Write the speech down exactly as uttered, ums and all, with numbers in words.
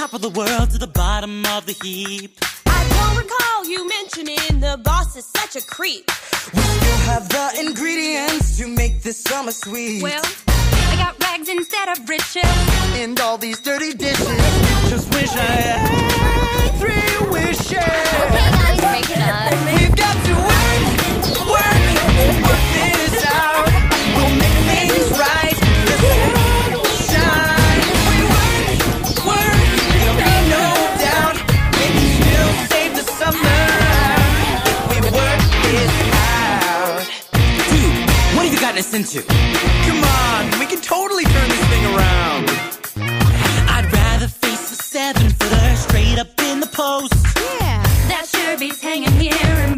top of the world to the bottom of the heap. I don't recall you mentioning the boss is such a creep. We still have the ingredients to make this summer sweet. Well, I got rags instead of riches, and all these dirty dishes. Just wish I had Three wishes. okay guys, break it up. We've got to work, work, work this out. We'll make things right. The sun will shine. We work, work, there'll be no doubt. We can still save the summer if we work this out. Dude, what have you gotten us into? Come on, we can totally turn this thing around. I'd rather face a seven-footer straight up in the post. Yeah, that sure beats hanging here and